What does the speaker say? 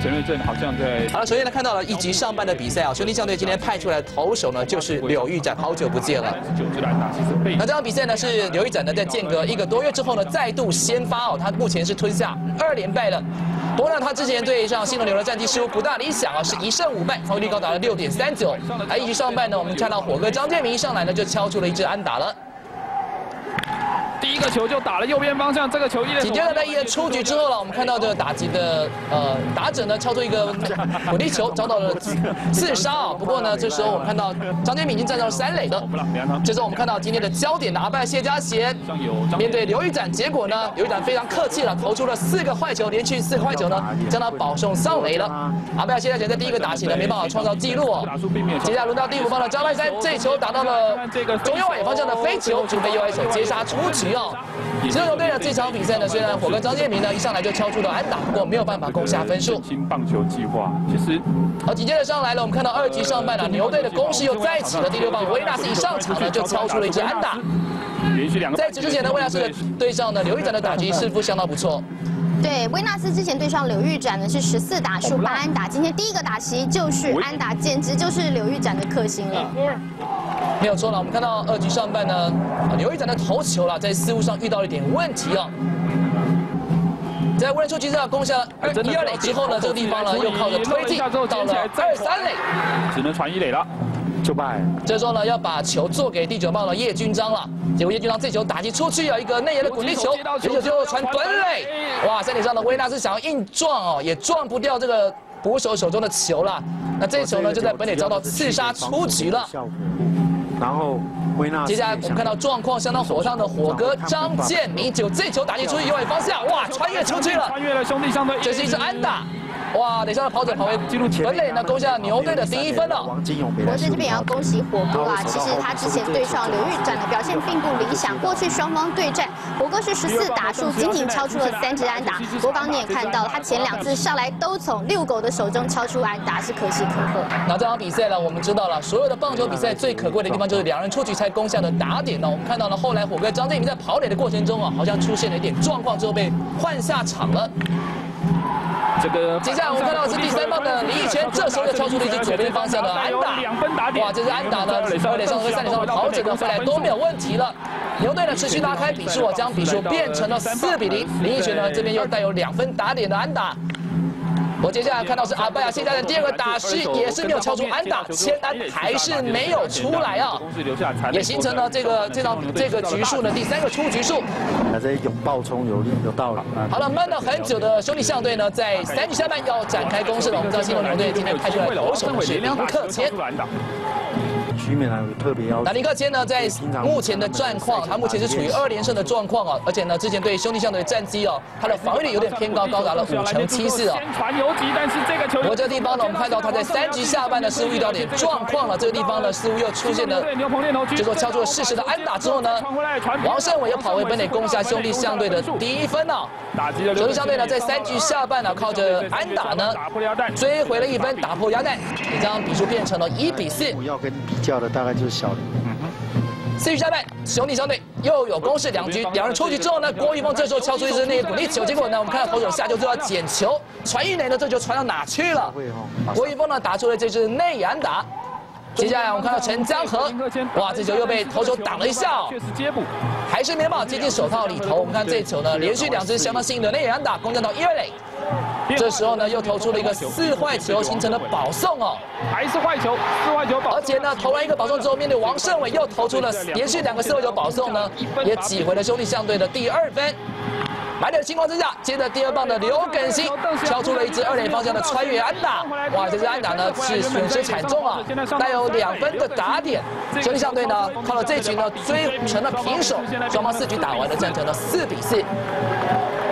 陈瑞正好像在。 好了，首先呢看到了1局上半的比赛啊，兄弟象队今天派出来的投手呢就是柳玉展，好久不见了。那这场比赛呢是柳玉展呢在间隔1个多月之后呢再度先发哦，他目前是吞下2连败了。不过呢，他之前对上新龙牛的战绩似乎不大理想啊，是1胜5败，防御率高达了6.39。而1局上半呢，我们看到火哥张建民一上来呢就敲出了一支安打了。 第一个球就打了右边方向，这个球紧接着在1人出局之后了，我们看到这个打击的打者呢敲出一个滚地球，遭到了刺杀啊。不过呢，这时候我们看到张建民已经站到了3垒了。这时候我们看到今天的焦点的阿拜谢家贤面对刘玉展，结果呢，刘玉展非常客气了，投出了4个坏球，连续4个坏球呢，将他保送上垒了。阿拜谢家贤在第一个打席呢没办法创造纪录哦。接下来轮到第5棒的张泰山，这一球打到了中右外野方向的飞球，就被右外手接杀出局。 其实球队的这场比赛呢，虽然火哥张建民呢一上来就敲出了安打，不过没有办法攻下分数。 新棒球计划其实， 好，紧接着上来了，我们看到2局上半了，牛队的攻势又再起了。第6棒维纳斯一上场呢就敲出了一支安打。 连续2个。 在此之前呢，维纳斯对上呢刘玉展的打击似乎相当不错。 对，威纳斯之前对上柳玉展呢是14打数8安打，今天第一个打席就是安打，简直就是柳玉展的克星了。 没有错了，我们看到2局上半呢，刘玉展的投球了，在失误上遇到了一点问题哦。在无人出局之下攻下1、2垒之后呢，这个地方呢又靠着推进到了2、3垒， 只能传1垒了。 就败。 这时候呢，要把球做给第9棒的叶君璋了。结果叶君璋这球打击出去啊，一个内野的滚地球，这球就传本垒。哇，3垒上的威纳斯想要硬撞哦，也撞不掉这个捕手手中的球了。那这球呢，就在本垒遭到刺杀出局了。 然后接下来我们看到状况相当火烫的火哥张建民，就这球打击出去右外方向，哇，穿越出去了， 穿越了兄弟象队， 这是一支安打。 哇！等一下，跑者跑回本垒呢，攻下牛队的第1分了。 不过在这边也要恭喜火哥啊，其实他之前对上刘玉展的表现并不理想，过去双方对战，火哥是14打数，仅仅敲出了3支安打。不过刚刚你也看到，他前2次上来都从遛狗的手中敲出安打，是可喜可贺。 那这场比赛呢，我们知道了，所有的棒球比赛最可贵的地方就是2人出局才攻下的打点呢。我们看到了后来火哥张建民在跑垒的过程中啊，好像出现了一点状况，之后被换下场了。 接下来我们看到的是第3棒的李义全，这时候又敲出了一支左边方向的安打。哇，这支安打呢，2垒上和3垒上的跑者呢回来都没有问题了。牛队呢持续拉开比数，将比数变成了4比0。李义全呢这边又带有2分打点的安打。 我接下来看到是阿拜亚现在的第2个打席也是没有敲出安打，签单还是没有出来啊，也形成了这个局数的第3个出局数。 这拥抱冲有道理。 好了，闷了很久的兄弟象队呢，在3局下半要展开攻势了。我们知道新龙牛队今天派出来的投手是林克谦。 徐美兰有特别要求。 那林克谦呢，在目前的战况，他目前是处于2连胜的状况啊，而且呢，之前对兄弟象队的战绩哦，他的防御率有点偏高，高达了5成74啊。 传游击，但是这个球， 不过这个地方呢，我们看到他在3局下半的似乎遇到点状况了，这个地方呢似乎又出现了，结果敲出了适时的安打之后呢，王胜伟又跑回本垒攻下兄弟象队的第1分啊。兄弟象队呢在3局下半呢靠着安打呢追回了1分，打破鸭蛋，也将比数变成了1比4。 我要跟比较的大概就是小林。 4局下半，兄弟象队又有攻势，2人出局之后呢，郭玉峰这时候敲出一支内野滚地球，结果呢，我们看到投手下球就要捡球，传1垒呢，这球传到哪去了？郭玉峰呢打出了这支内野安打。接下来我们看到陈江河，哇，这球又被投手挡了一下哦， 确实接捕， 还是没办法接近手套里头。我们看这球呢，连续2支相当幸运的内野安打，攻占到1、2垒。这时候呢，又投出了一个4坏球，形成了保送哦， 还是坏球，4坏球保送。 而且呢，投完一个保送之后，面对王胜伟又投出了连续2个4坏球保送呢，也挤回了兄弟象队的第2分。满脸的情况之下，接着第2棒的刘耿兴敲出了一支2垒方向的穿越安打。哇，这支安打呢是损失惨重啊，带有2分的打点。兄弟象队呢靠了这局呢追成了平手，双方4局打完了，战成了4比4。